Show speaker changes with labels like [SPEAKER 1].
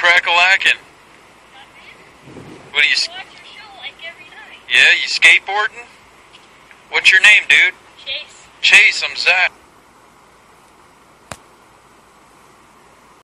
[SPEAKER 1] crack-a-lackin'? What are you...
[SPEAKER 2] I watch your show like every night.
[SPEAKER 1] Yeah, you skateboarding? What's your name, dude?
[SPEAKER 2] Chase.
[SPEAKER 1] Chase, I'm Zach.